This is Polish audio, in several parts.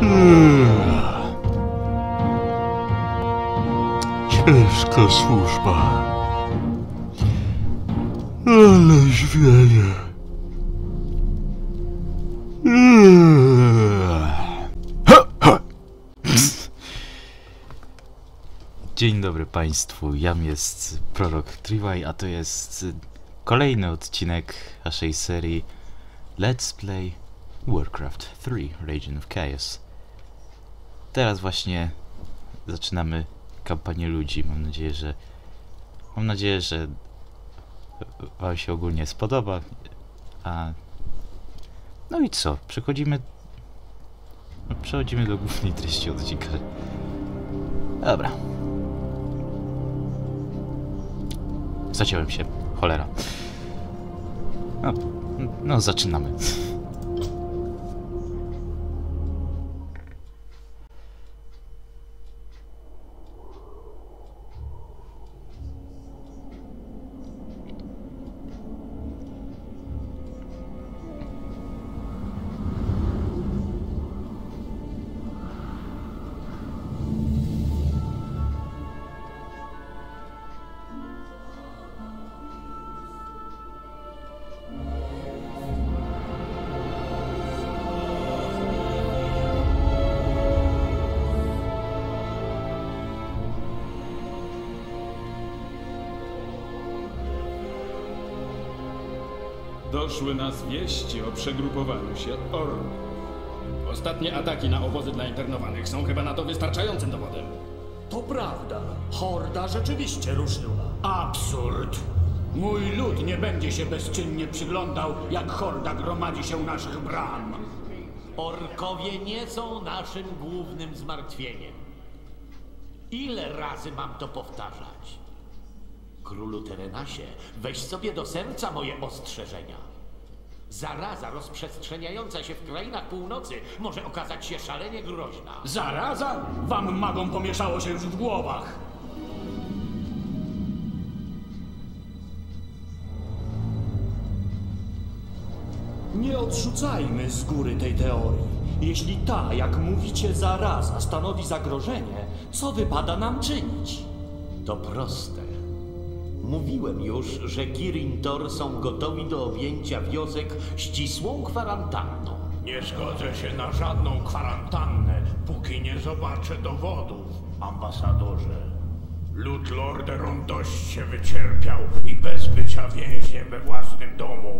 Ciężka służba, ale zwieje. Dzień dobry Państwu, jam jest Prorok Triwaj, a to jest kolejny odcinek naszej serii Let's Play Warcraft 3 Region of Chaos. Teraz właśnie zaczynamy kampanię ludzi. Mam nadzieję, że Wam się ogólnie spodoba. No i co? Przechodzimy do głównej treści odcinka. Dobra. Zaciąłem się. Cholera. No zaczynamy. Doszły nas wieści o przegrupowaniu się orków. Ostatnie ataki na obozy dla internowanych są chyba na to wystarczającym dowodem. To prawda. Horda rzeczywiście ruszyła. Absurd. Mój lud nie będzie się bezczynnie przyglądał, jak horda gromadzi się u naszych bram. Orkowie nie są naszym głównym zmartwieniem. Ile razy mam to powtarzać? Królu Terenasie, weź sobie do serca moje ostrzeżenia. Zaraza rozprzestrzeniająca się w krainach północy może okazać się szalenie groźna. Zaraza? Wam magom pomieszało się już w głowach. Nie odrzucajmy z góry tej teorii. Jeśli ta, jak mówicie, zaraza stanowi zagrożenie, co wypada nam czynić? To proste. Mówiłem już, że Kirin Tor są gotowi do objęcia wiosek ścisłą kwarantanną. Nie zgodzę się na żadną kwarantannę, póki nie zobaczę dowodów, ambasadorze. Lud Lordaeron dość się wycierpiał i bez bycia więźniem we własnym domu.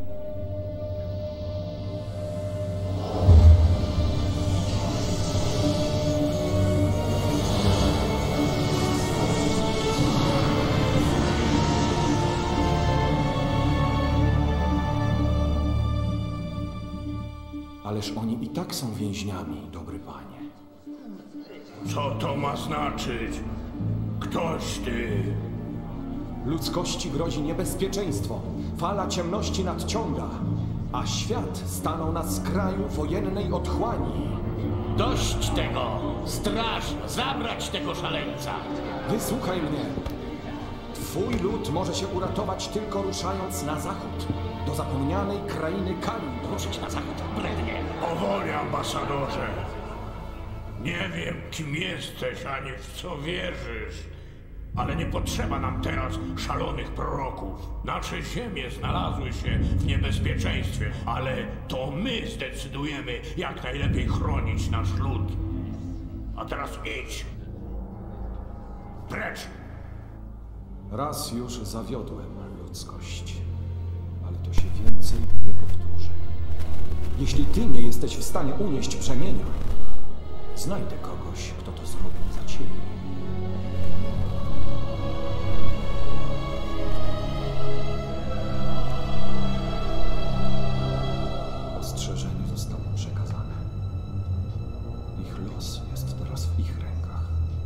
Ależ oni i tak są więźniami, dobry panie. Co to ma znaczyć? Ktoś ty? Ludzkości grozi niebezpieczeństwo. Fala ciemności nadciąga, a świat stanął na skraju wojennej otchłani. Dość tego! Straż, zabrać tego szaleńca! Wysłuchaj mnie. Twój lud może się uratować tylko ruszając na zachód, do zapomnianej krainy Kalindor. Ruszyć na zachód, brednie! Powoli, ambasadorze. Nie wiem, kim jesteś, ani w co wierzysz, ale nie potrzeba nam teraz szalonych proroków. Nasze ziemie znalazły się w niebezpieczeństwie, ale to my zdecydujemy, jak najlepiej chronić nasz lud. A teraz idź. Precz! Raz już zawiodłem ludzkość, ale to się więcej nie powtórzy. Jeśli ty nie jesteś w stanie unieść brzemienia, znajdę kogoś, kto to zrobi za ciebie. Ostrzeżenie zostało przekazane. Ich los jest teraz w ich rękach.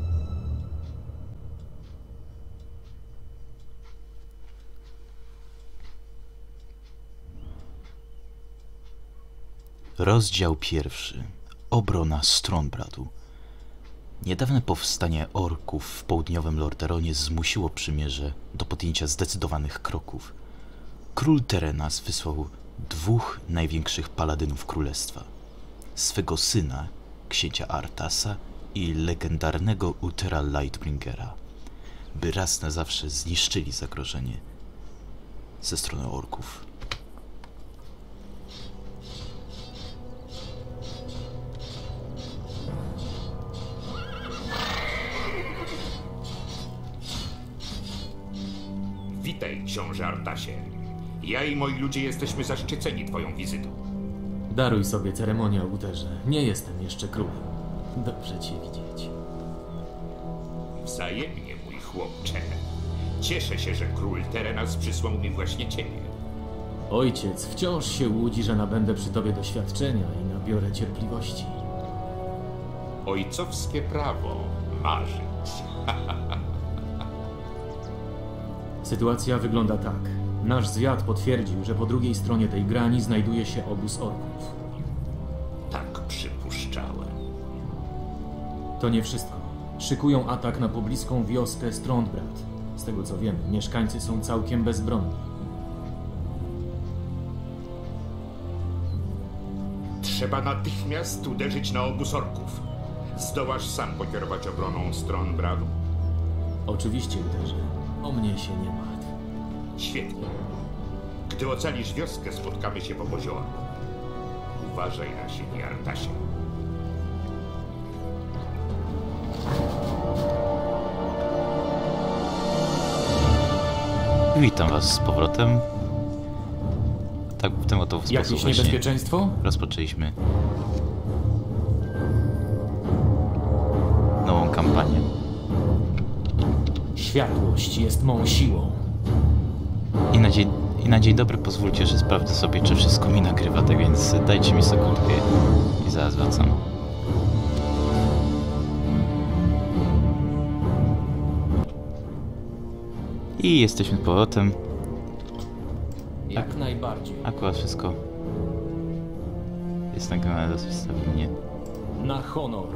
Rozdział 1. Obrona Stronbradu. Niedawne powstanie orków w południowym Lordaeronie zmusiło przymierze do podjęcia zdecydowanych kroków. Król Terenas wysłał 2 największych paladynów królestwa. Swego syna księcia Arthasa i legendarnego Uthera Lightbringera, by raz na zawsze zniszczyli zagrożenie ze strony orków. Witaj, książę Artasie. Ja i moi ludzie jesteśmy zaszczyceni twoją wizytą. Daruj sobie ceremonię o Utherze. Nie jestem jeszcze królem. Dobrze cię widzieć. Wzajemnie, mój chłopcze. Cieszę się, że król Terenas przysłał mi właśnie ciebie. Ojciec wciąż się łudzi, że nabędę przy tobie doświadczenia i nabiorę cierpliwości. Ojcowskie prawo marzyć. Sytuacja wygląda tak. Nasz zwiad potwierdził, że po drugiej stronie tej grani znajduje się obóz orków. Tak przypuszczałem. To nie wszystko. Szykują atak na pobliską wioskę Strondbrat. Z tego co wiemy, mieszkańcy są całkiem bezbronni. Trzeba natychmiast uderzyć na obóz orków. Zdołasz sam pokierować obroną stron Bradu? Oczywiście, Utherze. O mnie się nie martw. Świetnie. Gdy ocalisz wioskę, spotkamy się w obozie orków. Uważaj na siebie, Artasie. Witam was z powrotem. Tak, w ten oto sposób Jakieś właśnie niebezpieczeństwo? rozpoczęliśmy nową kampanię. Światłość jest mą siłą. I na dzień dobry pozwólcie, że sprawdzę sobie, czy wszystko mi nagrywa, tak więc dajcie mi sekundkę i zaraz wracam. I jesteśmy z powrotem. Jak najbardziej. Akurat wszystko jest nagrane dosyć stabilnie. Na honor.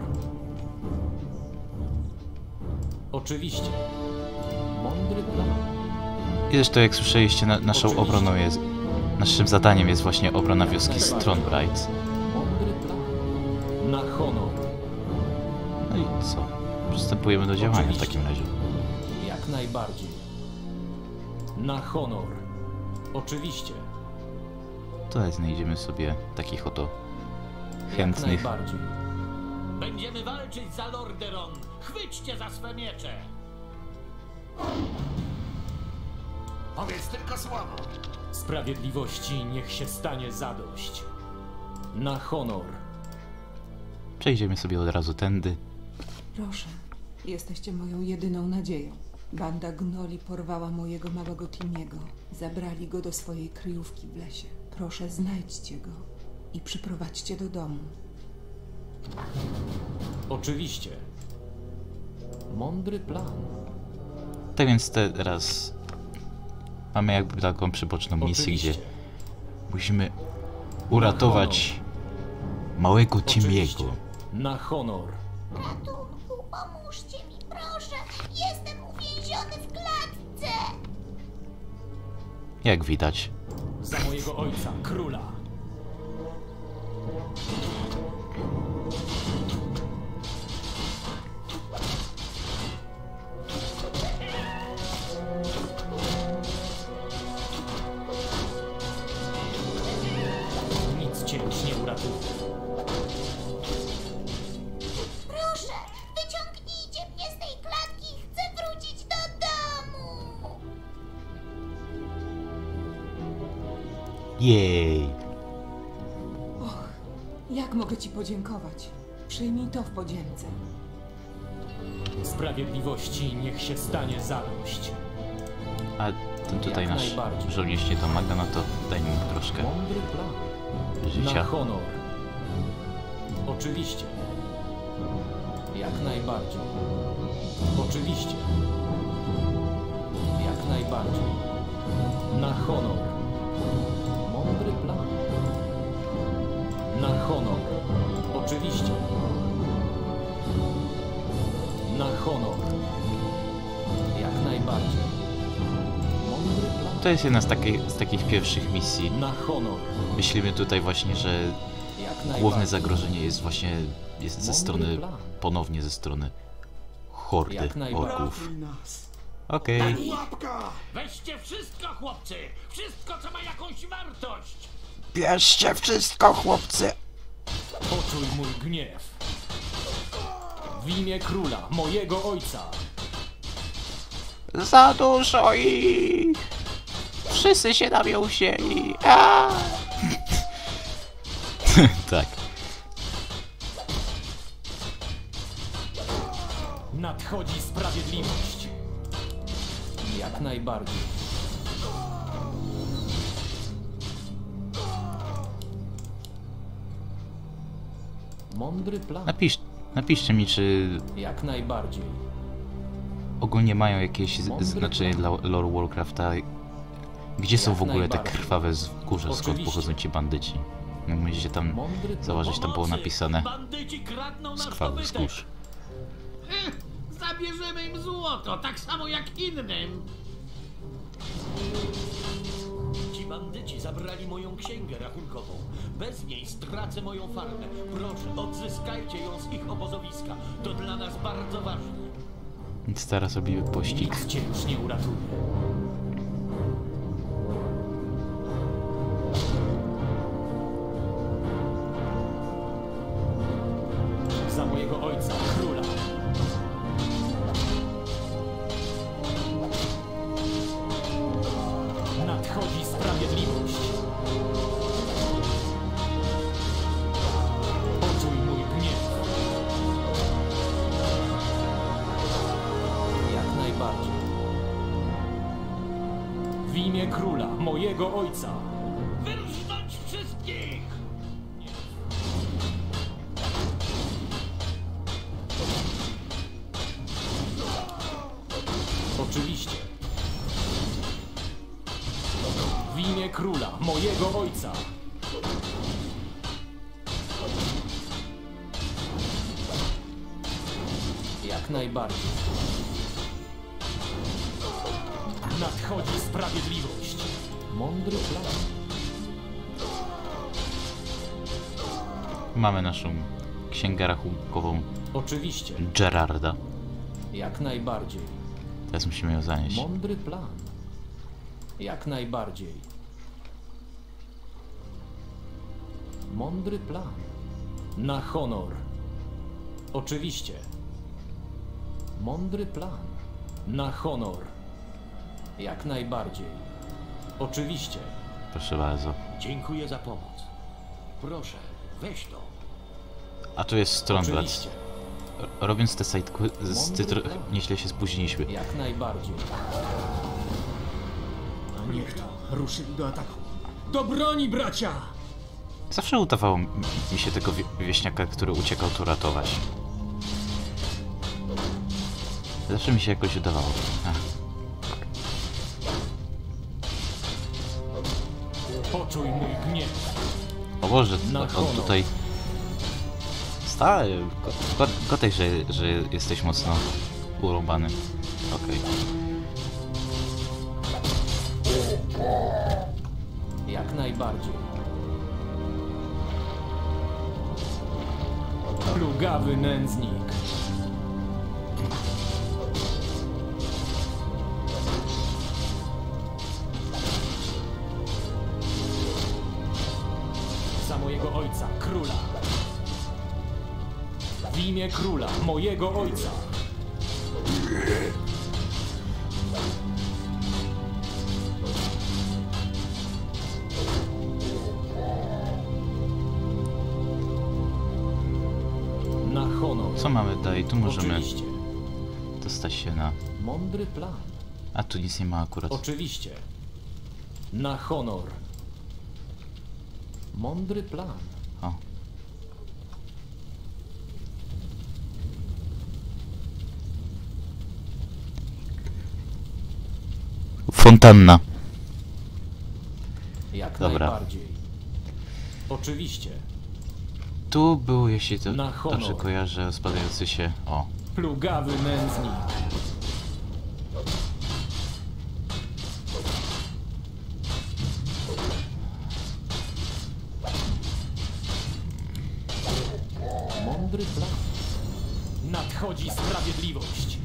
Oczywiście. Mądry plan. I zresztą jak słyszeliście, naszą obroną jest... Naszym zadaniem jest właśnie obrona wioski Strondbright. Mądry plan. Na honor. No i co? Przystępujemy do działania w takim razie. Jak najbardziej. Na honor. Oczywiście. Tutaj znajdziemy sobie takich oto Jak chętnych. najbardziej. Będziemy walczyć za Lordaeron. Chwyćcie za swe miecze. Powiedz tylko słowo. Sprawiedliwości niech się stanie zadość. Na honor. Przejdziemy sobie od razu tędy. Proszę, jesteście moją jedyną nadzieją. Banda gnoli porwała mojego małego Timiego. Zabrali go do swojej kryjówki w lesie. Proszę, znajdźcie go i przyprowadźcie do domu. Oczywiście. Mądry plan. Tak więc teraz mamy jakby taką przyboczną misję, Oczywiście. gdzie musimy uratować małego Oczywiście. Timiego. Na honor. Ratunku, pomóżcie mi, proszę! Jestem uwięziony w klatce! Jak widać. Za mojego ojca, króla. Nic cię już nie uratuje. Proszę, wyciągnijcie mnie z tej klatki! Chcę wrócić do domu! Jej! Jak mogę ci podziękować? Przyjmij to w podzięce. Sprawiedliwości niech się stanie zadość. A ten tutaj Jak nasz najbardziej. żołnierz nie domaga, no to dajmy mu troszkę Mądry plan. Na życia. honor. Oczywiście. Jak najbardziej. Oczywiście. Jak najbardziej. Na honor. Mądry plan. Na honor. Oczywiście. Na honor. Jak najbardziej. Mądry plan. To jest jedna z takich pierwszych misji. Na honor. Myślimy tutaj właśnie, że główne zagrożenie jest właśnie ze strony, ponownie ze strony hordy orków. Okej. Weźcie wszystko, chłopcy! Wszystko, co ma jakąś wartość! Bierzcie wszystko, chłopcy! Poczuj mój gniew. W imię króla, mojego ojca. Za dużo ich! Wszyscy się na mnie usięli! Tak. Nadchodzi sprawiedliwość. Jak najbardziej. Mądry plan. Napiszcie mi, czy Jak najbardziej. ogólnie mają jakieś znaczenie dla lore Warcrafta. Gdzie są w ogóle te krwawe wzgórza, skąd pochodzą ci bandyci? No, musicie tam zauważyć, tam było napisane Bandyci kradną z nasz krwawych dobytek. wzgórz. Zabierzemy im złoto, tak samo jak innym. Ci bandyci zabrali moją księgę rachunkową. Bez niej stracę moją farmę. Proszę, odzyskajcie ją z ich obozowiska. To dla nas bardzo ważne. Więc teraz robimy pościg. Nikt cię już nie uratuje. Za mojego ojca, króla. Nadchodzi sprawiedliwość. Poczuj mój gniew. Jak najbardziej. W imię króla, mojego ojca. Wyrżnąć wszystkich! Oczywiście. W imię króla, mojego ojca. Jak najbardziej. Nadchodzi sprawiedliwość. Mądry plan. Mamy naszą księgę rachunkową Oczywiście. Gerarda. Jak najbardziej. Teraz musimy ją zanieść. Mądry plan. Jak najbardziej. Mądry plan. Na honor. Oczywiście. Mądry plan. Na honor. Jak najbardziej. Oczywiście. Proszę bardzo. Dziękuję za pomoc. Proszę, weź to. A tu jest Strongblad. Oczywiście. Robiąc te sidequesty, nieźle się spóźniliśmy. Jak najbardziej. A niech to. Ruszyli do ataku. Do broni, bracia! Zawsze udawało mi się tego wieśniaka, który uciekał, tu ratować. Zawsze mi się jakoś udawało. Poczuj mój gniew. O Boże, on tutaj... Stary, gotek, że jesteś mocno urąbany. Okej. Jak najbardziej. Plugawy nędznik. Za mojego ojca, króla. W imię króla, mojego ojca. Na honor. Co mamy dalej? Tu możemy Oczywiście. dostać się na... Mądry plan. A tu nic nie ma akurat. Oczywiście. Na honor. Mądry plan. O. Fontanna. Jak Dobra. najbardziej. Oczywiście. Tu był, jeśli to Na honor. dobrze kojarzę, spadający się... O. Plugawy nędznik. Mądry plan. Nadchodzi sprawiedliwość.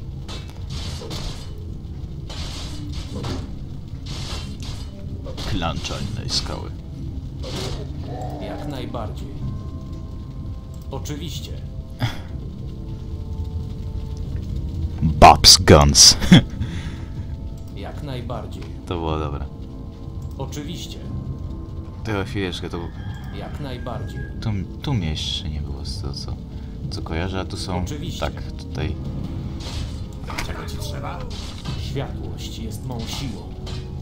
Klan Czarnej Skały. Jak najbardziej. Oczywiście. Bob's Guns. Jak najbardziej. To było dobre. Oczywiście. To chwileczkę, to... Jak najbardziej. Tu mnie jeszcze nie było z tego, co kojarzę, a tu są... Oczywiście. Tak, tutaj... Czego ci trzeba? Światłość jest mą siłą.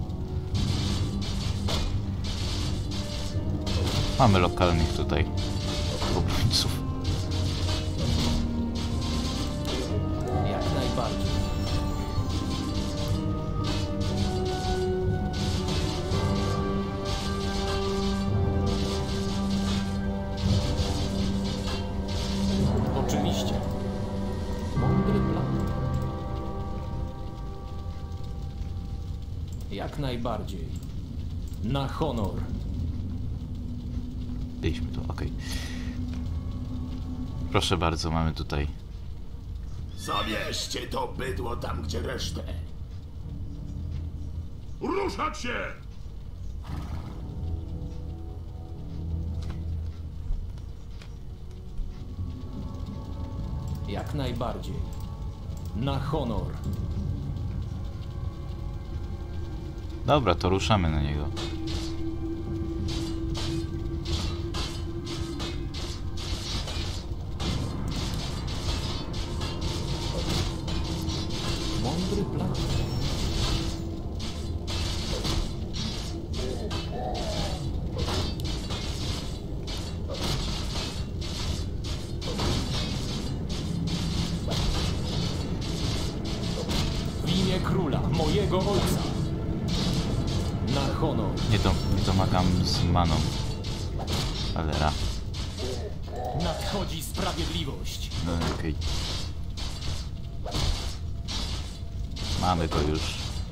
Mamy lokalnych tutaj obrońców. Jak najbardziej. Oczywiście. Mądry plan. Jak najbardziej. Na honor. Byliśmy tu, okej. Proszę bardzo, mamy tutaj... Zabierzcie to bydło tam, gdzie resztę. Ruszać się! Jak najbardziej. Na honor. Dobra, to ruszamy na niego. Mądry plan. W imię króla, mojego ojca. Na honor. Nie domagam z maną. Ale ra. Nadchodzi sprawiedliwość. No okej. Mamy go już.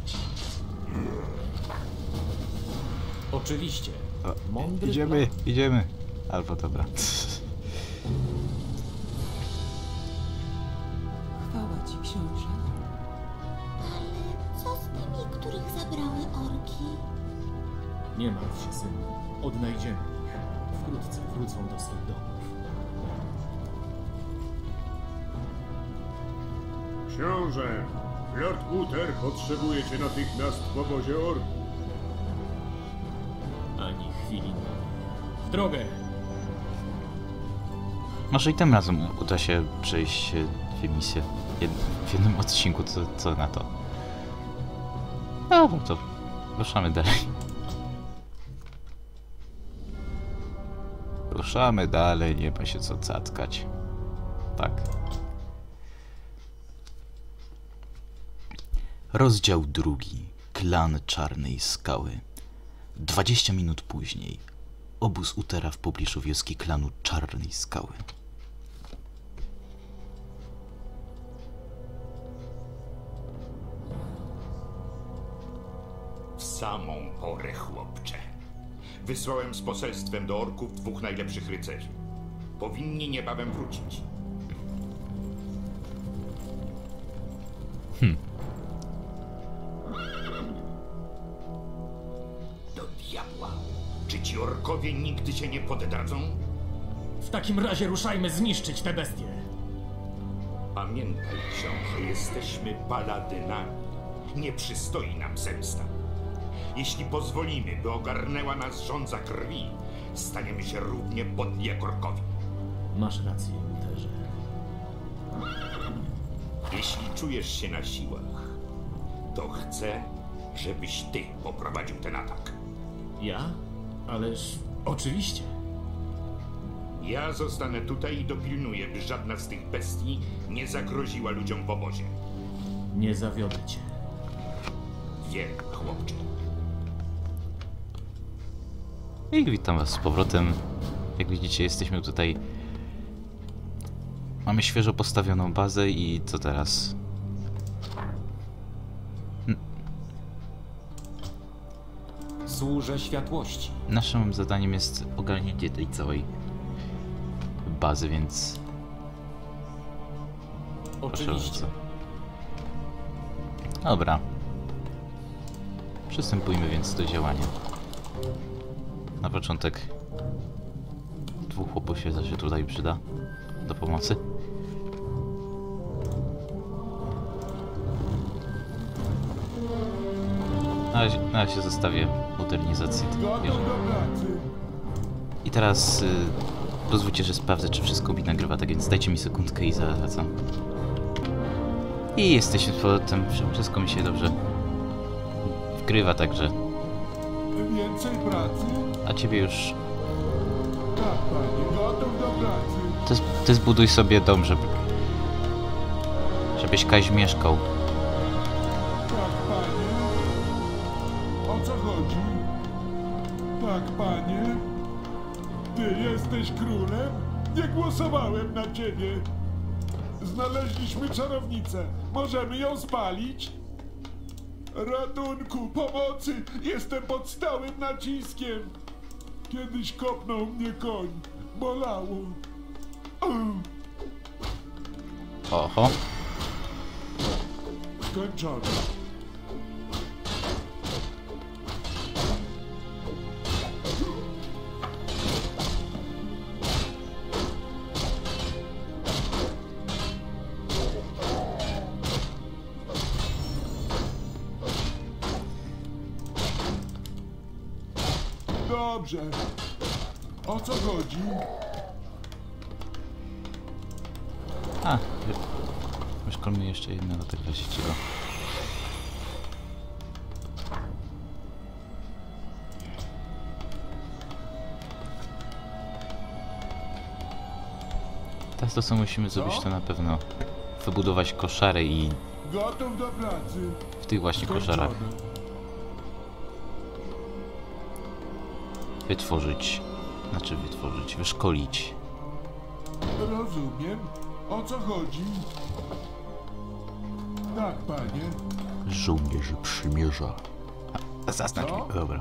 Oczywiście. O, idziemy. Albo dobra. Chwała ci, książę. Ale co z tymi, których zabrały orki? Nie martw się, synu. Odnajdziemy ich. Wkrótce wrócą do swych domów. Książę, Lord Uther potrzebuje cię natychmiast w obozie orków. Ani chwili. W drogę! Może i tym razem uda się przejść dwie misje w jednym odcinku, co na to? No to ruszamy dalej. Ruszamy dalej, nie ma się co cackać. Tak. Rozdział 2. Klan Czarnej Skały. 20 minut później. Obóz Uthera w pobliżu wioski klanu Czarnej Skały. W samą porę, chłopcze. Wysłałem z poselstwem do orków 2 najlepszych rycerzy. Powinni niebawem wrócić. Do diabła. Czy ci orkowie nigdy się nie poddadzą? W takim razie ruszajmy zniszczyć te bestie. Pamiętaj, książę, jesteśmy paladynami. Nie przystoi nam zemsta. Jeśli pozwolimy, by ogarnęła nas żądza krwi, staniemy się równie podli jak orkowie. Masz rację, Utherze. Jeśli czujesz się na siłach, to chcę, żebyś ty poprowadził ten atak. Ja? Ależ oczywiście. Ja zostanę tutaj i dopilnuję, by żadna z tych bestii nie zagroziła ludziom w obozie. Nie zawiodę cię. Wiem, chłopcze. I witam was z powrotem. Jak widzicie, jesteśmy tutaj. Mamy świeżo postawioną bazę i co teraz? Służę światłości. Naszym zadaniem jest ogarnięcie tej całej bazy, więc Oczywiście. Dobra. Przystępujmy więc do działania. Na początek 2 chłopów się tutaj przyda do pomocy. Na razie zostawię modernizację. I teraz pozwólcie, że sprawdzę, czy wszystko mi nagrywa, tak więc dajcie mi sekundkę i zaraz wracam. I jesteśmy z powrotem, wszystko mi się dobrze wgrywa, także... Więcej pracy? A ciebie już... Tak, panie, gotów do pracy. Ty zbuduj sobie dom, żebyś Kaś mieszkał. Tak, panie. O co chodzi? Tak, panie. Ty jesteś królem? Nie głosowałem na ciebie. Znaleźliśmy czarownicę. Możemy ją spalić? Ratunku, pomocy! Jestem pod stałym naciskiem. Kiedyś kopnął mnie koń. Bolało. Oho. Skończone. Dobrze. O co chodzi? A, wyszkolmy jeszcze jednego tak właściciela. Teraz to co musimy zrobić, to na pewno wybudować koszary i Gotów do pracy. w tych właśnie koszarach wyszkolić. Rozumiem. O co chodzi? Tak, panie. Żołnierzy przymierza. Zaznacz mi, dobra.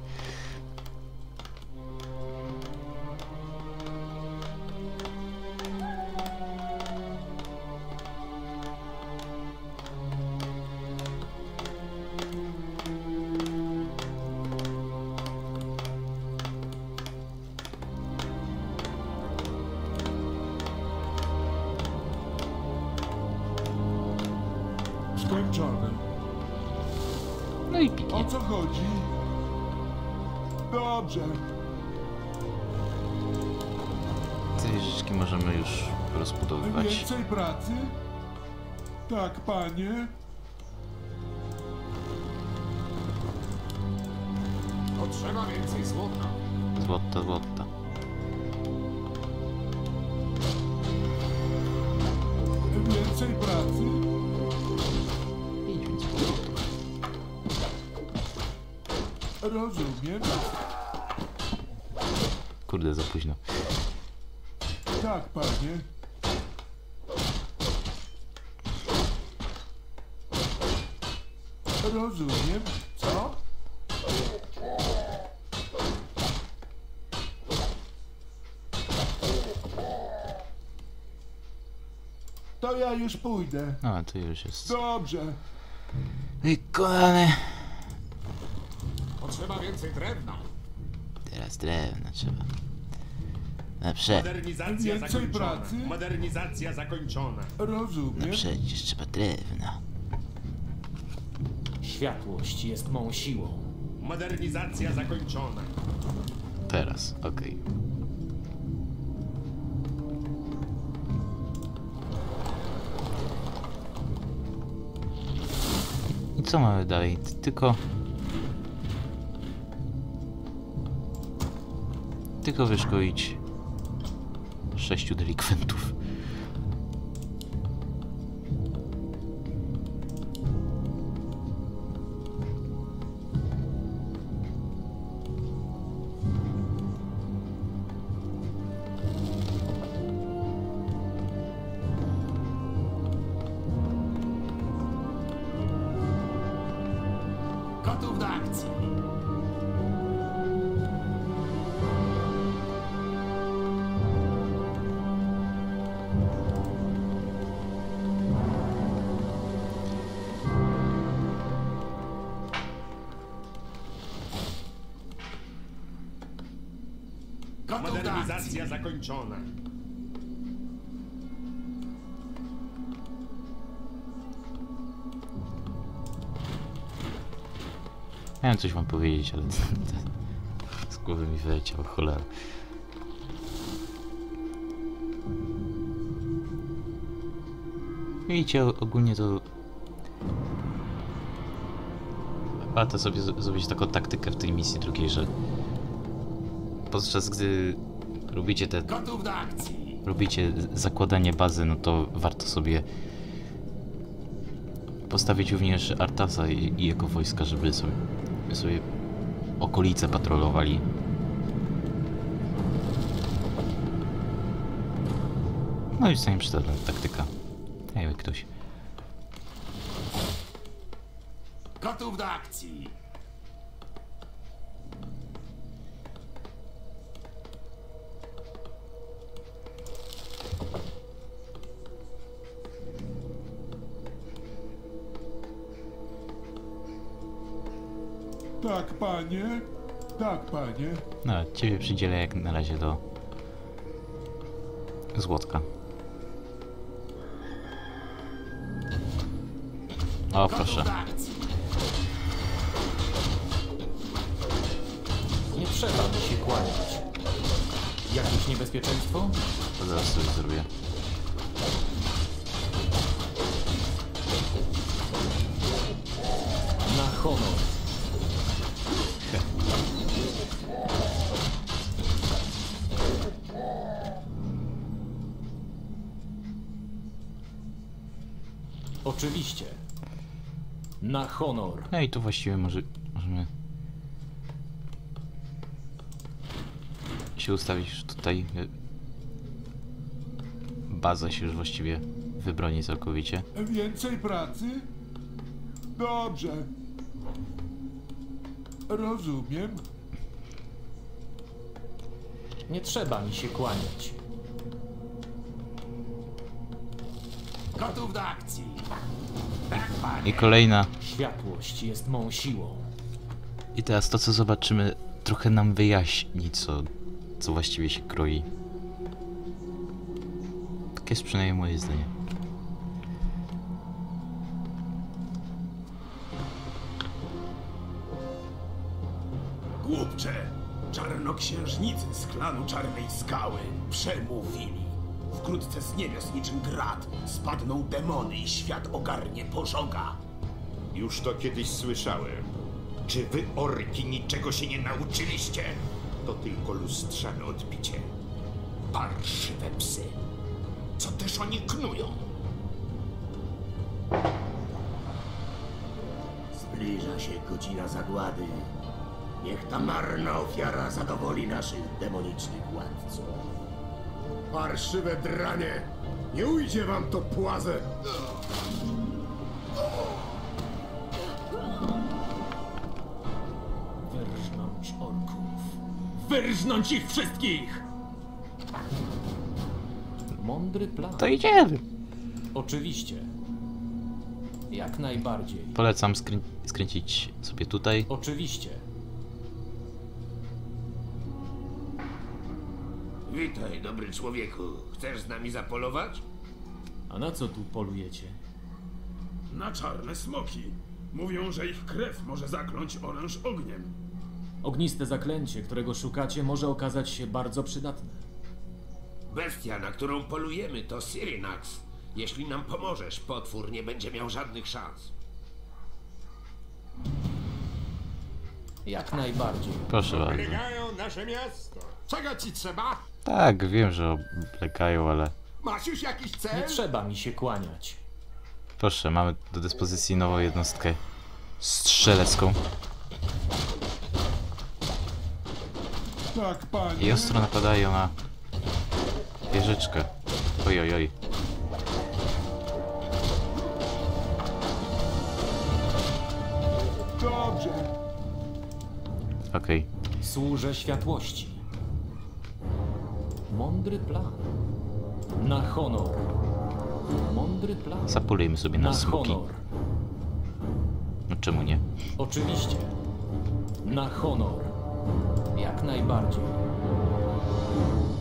Skończone. No i pięknie. O co chodzi? Dobrze. Te wieżyczki możemy już rozbudowywać. Więcej pracy? Tak, panie. Potrzeba więcej złota. Złota. Więcej pracy? Rozumiem. Kurde, za późno. Tak, panie. Rozumiem. Co? To ja już pójdę. No, to już jest Dobrze. wykonane. Potrzeba więcej drewna. Teraz drewna trzeba. Na przecież. Modernizacja Więcej zakończona. pracy? Modernizacja zakończona. Rozumiem. Przecież trzeba drewna. Światłość jest mą siłą. Modernizacja zakończona. Teraz, okej. I co mamy dalej? Tylko wyszkolić 6 delikwentów. Gotów do akcji. Aktywizacja zakończona. Miałem coś wam powiedzieć, ale z głowy mi wyleciało, cholera. Widzicie, ogólnie to... Warto sobie zrobić taką taktykę w tej misji drugiej, że... Podczas gdy robicie te... Gotów do akcji! Robicie zakładanie bazy, no to warto sobie... postawić również Arthasa i jego wojska, żeby sobie okolice patrolowali. No i zostanie przydatna taktyka. Ej, ktoś. Gotów do akcji! Tak, panie. Tak, panie. No, ciebie przydzielę jak na razie do Złotka. O, proszę. Nie trzeba mi się kłaniać. Jakieś niebezpieczeństwo? To zaraz sobie zrobię. Na honor. Oczywiście. Na honor. No i tu właściwie możemy się ustawić już tutaj. Baza się już właściwie wybroni całkowicie. Więcej pracy? Dobrze. Rozumiem. Nie trzeba mi się kłaniać. Gotów do akcji! I kolejna. Światłość jest mą siłą. I teraz to, co zobaczymy, trochę nam wyjaśni, co właściwie się kroi. Takie jest przynajmniej moje zdanie. Głupcze! Czarnoksiężnicy z klanu Czarnej Skały przemówili. Wkrótce z niebios niczym grad spadną demony i świat ogarnie pożoga. Już to kiedyś słyszałem. Czy wy, orki, niczego się nie nauczyliście? To tylko lustrzane odbicie. Parszywe psy. Co też oni knują? Zbliża się godzina zagłady. Niech ta marna ofiara zadowoli naszych demonicznych władców. Parszywe dranie! Nie ujdzie wam to płazę! Wyrżnąć orków. Wyrżnąć ich wszystkich! Mądry plan. To idziemy! Oczywiście. Jak najbardziej. Polecam skręcić sobie tutaj. Oczywiście. Witaj, dobry człowieku. Chcesz z nami zapolować? A na co tu polujecie? Na czarne smoki. Mówią, że ich krew może zakląć oręż ogniem. Ogniste zaklęcie, którego szukacie, może okazać się bardzo przydatne. Bestia, na którą polujemy, to Syrinx. Jeśli nam pomożesz, potwór nie będzie miał żadnych szans. Jak najbardziej. Proszę bardzo. Oblegają nasze miasto. Czego ci trzeba? Tak, wiem, że oblegają, ale... Masz już jakiś Nie cel? trzeba mi się kłaniać. Proszę, mamy do dyspozycji nową jednostkę strzelecką. Tak, panie. I ostro napadają na wieżyczkę. Oj, oj, oj. Dobrze. Okej. Służę światłości. Mądry plan. Na honor. Mądry plan. Zapolujmy sobie na smoki. honor. No czemu nie? Oczywiście. Na honor. Jak najbardziej.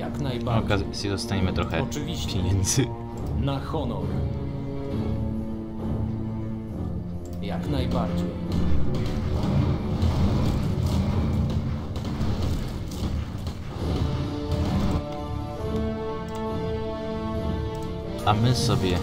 Jak Na najbardziej. okazji dostaniemy trochę Oczywiście. pieniędzy. Na honor. Jak najbardziej. A my sobie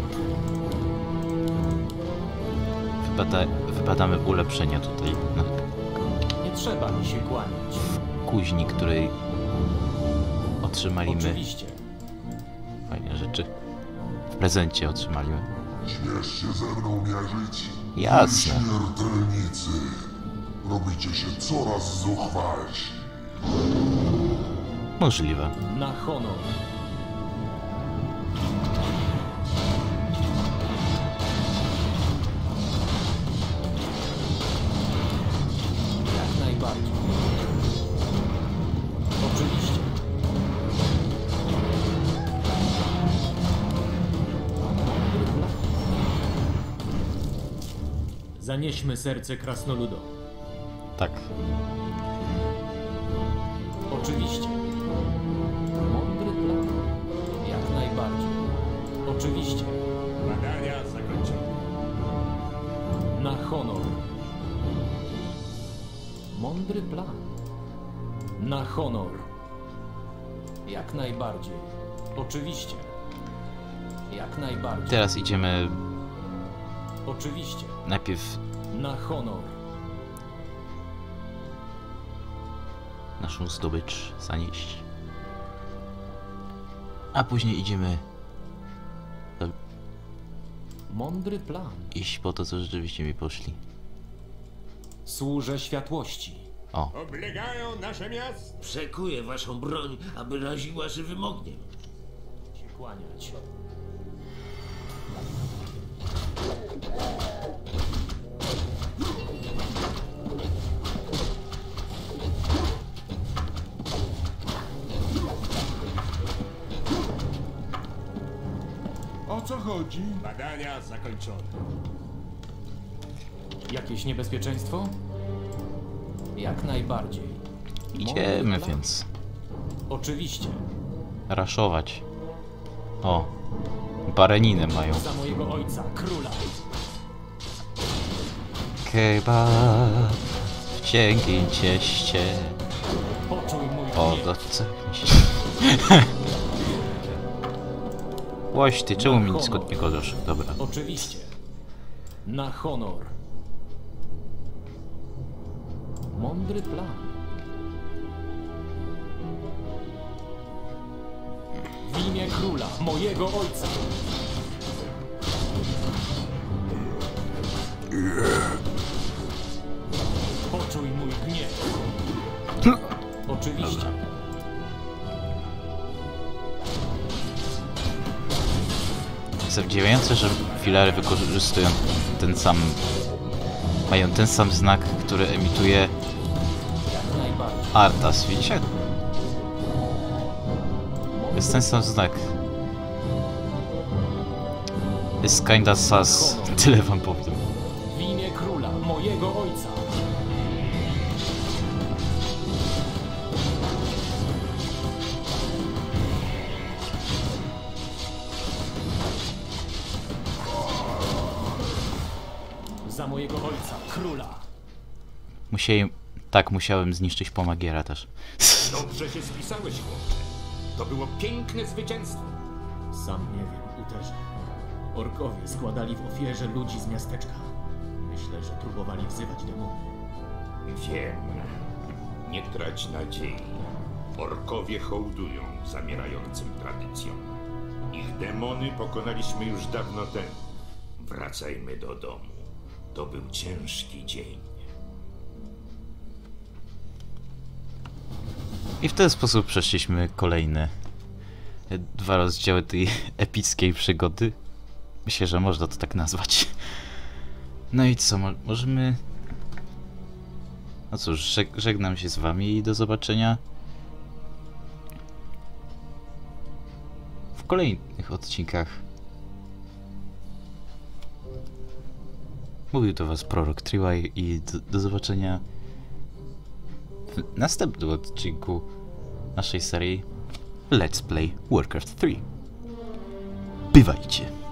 wybadamy ulepszenia tutaj na Nie trzeba mi się kłaniać. kuźni, której otrzymaliśmy. Oczywiście. Fajne rzeczy. W prezencie otrzymaliśmy. Śmiesz się ze mną mierzyć? Jasne. Śmiertelnicy. Robicie się coraz zuchwalsi. Możliwe. Na honor. Jak najbardziej. Oczywiście. Zanieśmy serce krasnoludom. Tak. Oczywiście. Mądry plan. Jak najbardziej. Oczywiście. Badania zakończone. Na honor. Mądry plan. Na honor. Jak najbardziej. Oczywiście. Jak najbardziej. Teraz idziemy Oczywiście. najpierw Na honor. naszą zdobycz zanieść. A później idziemy Mądry plan. iść po to, co rzeczywiście mi poszli. Służę światłości. O, Oblegają nasze miasto. Przekuję waszą broń, aby raziła żywym ogniem. Się kłaniać. O co chodzi? Badania zakończone. Jakieś niebezpieczeństwo? Jak najbardziej. idziemy Mądry plan. więc Oczywiście. raszować. O, bareninę mają. Za mojego ojca, króla. Kebab w cienkim cieście. Poczuj mój O, gniew. to co? Łoś ty, czemu mi nic nie kodasz? Dobra. Oczywiście. Na honor. Mądry plan. W imię króla, mojego ojca. Poczuj mój gniew. Oczywiście. Zadziwiające, że filary wykorzystują ten sam... mają ten sam znak, który emituje Jak najbardziej. Arthas, widzicie? Jest ten sam znak. Jest kinda sus, tyle wam powiem. W imię króla, mojego ojca. Za mojego ojca, króla. Musiałem zniszczyć pomagiera też. Dobrze się spisałeś, chłopcze. To było piękne zwycięstwo. Sam nie wiem, Uterze. Orkowie składali w ofierze ludzi z miasteczka. Myślę, że próbowali wzywać demony. Wiem. Nie trać nadziei. Orkowie hołdują zamierającym tradycjom. Ich demony pokonaliśmy już dawno temu. Wracajmy do domu. To był ciężki dzień. I w ten sposób przeszliśmy kolejne 2 rozdziały tej epickiej przygody. Myślę, że można to tak nazwać. No i co, możemy... No cóż, żegnam się z wami i do zobaczenia w kolejnych odcinkach. Mówił do was Prorok Triway i do zobaczenia w następnym odcinku naszej serii Let's Play Warcraft 3. Bywajcie!